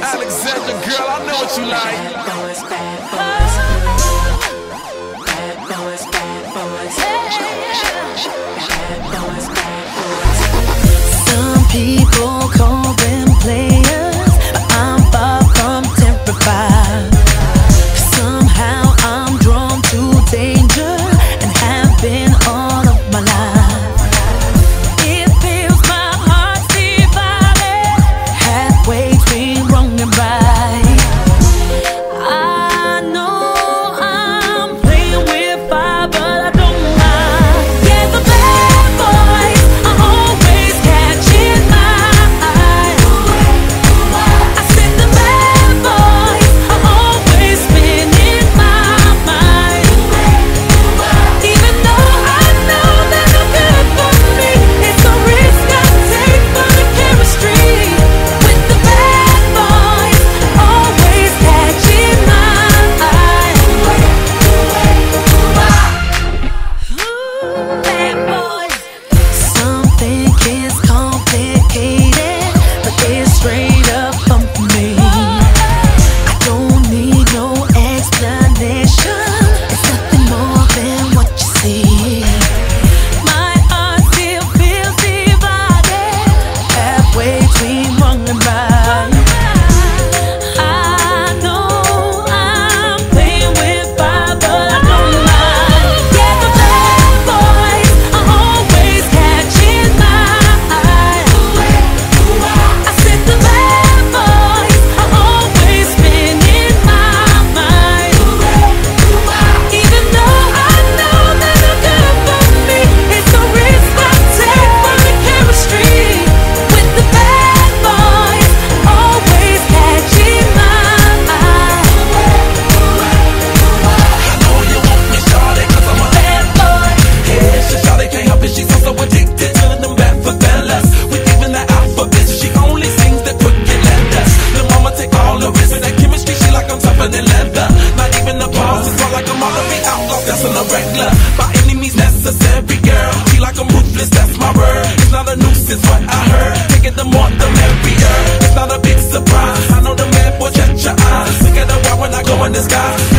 Alexandra, girl, I know what you like. Bad boys, bad boys. Bad boys, bad boys. Bad boys, bad boys. Some people call them players, but I'm far from terrified. Somehow I'm drawn to danger and have been all of my life. It feels my heart's divided, halfway between wrong and right. I know I'm playing with fire, but I don't mind. Yeah, the bad boys are always catching my eye. I said the bad boys are always spinning my mind. Even though I know that they're good for me, it's a risk I take for the chemistry. With the bad boys always catching my eye. Bad boys. Some think it's complicated, but it's straight up fun for me. I don't need no explanation. It's nothing more than what you see. My heart still feels divided, halfway between wrong and right. I know I'm playing with fire, but I don't mind. Yeah, the bad boys are always catching my eye. I said the bad boys are always spinning my mind. Even though I know that they're good for me, it's a risk I take for the chemistry. With the bad boys always catching my eye. I know you want me, shawty, cause I'm a Bad boy. yeah, shawty can't help it, she's so addicted to them bad for fellas. With even the alphabet, she only sings the crooked letters. The mama take all the risks with that chemistry, she like I'm tougher than leather. Not even the boss, it's all like I'm all of the outlaws, that's on the regular. By any means necessary, girl, she like I'm ruthless, that's my word. It's not a nuisance, what I heard, taking the more, the merrier. It's not a big surprise, I know the man will catch your eyes. Look at the wild when I go in the sky.